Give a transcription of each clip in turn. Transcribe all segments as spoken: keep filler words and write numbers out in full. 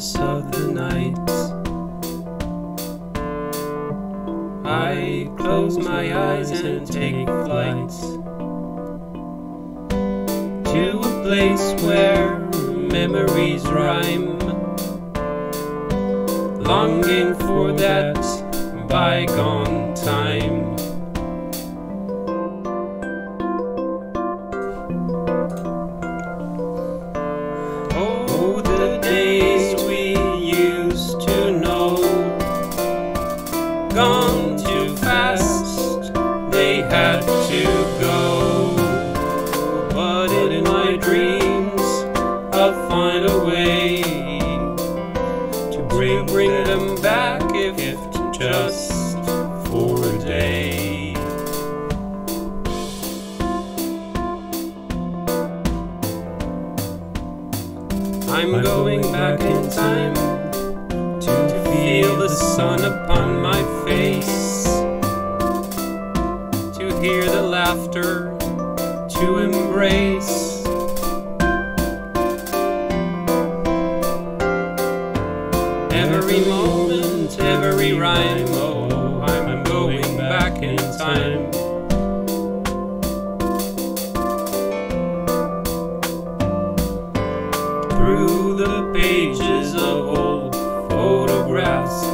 darkness of the night. I close my eyes and take flight to a place where memories rhyme, longing for that bygone time. Oh, the days we used to know, gone too fast, they had to go. But in my dreams I'll find a way to bring, bring them back, if just for a day. I'm going back in time to feel the sun upon my face, to hear the laughter, to embrace. Every moment, every rhyme, oh, I'm going back in time. Through the pages of old photographs,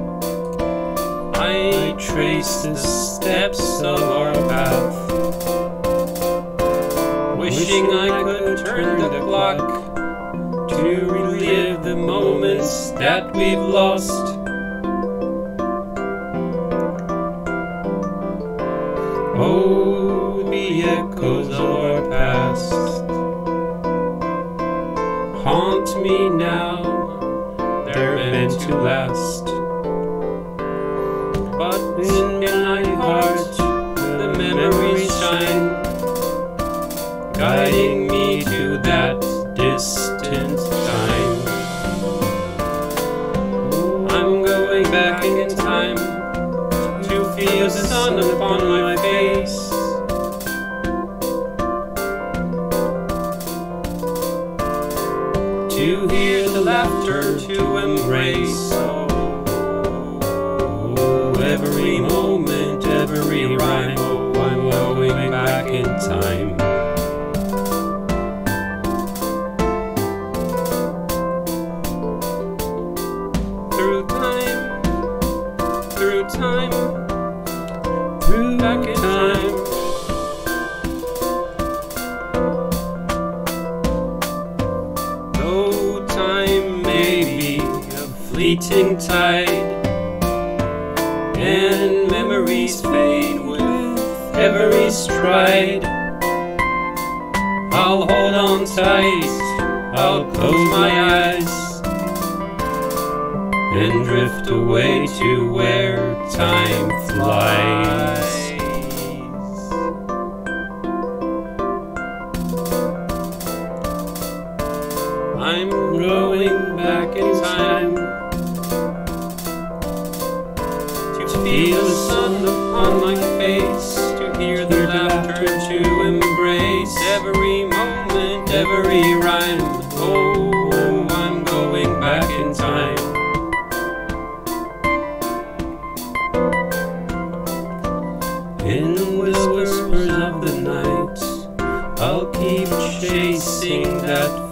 I trace the steps of our path, wishing I could turn the clock to relive the moments that we've lost. Oh, the echoes of our past haunt me now, they're meant to last. But in my heart the memories shine, guiding me to that distant time. I'm going back in time to feel the sun upon my face, to hear the laughter, to embrace. Oh, every moment, every rhyme, oh, I'm going back in time. Through time, through time, through back in time. Though time may be a fleeting tide, and memories fade with every stride, I'll hold on tight, I'll close my eyes and drift away to where time flies. I'm going back in time to feel the sun upon my face, to hear the laughter, to embrace every moment, every rhyme. Oh, I'm going back in time. In the whispers of the night, I'll keep chasing that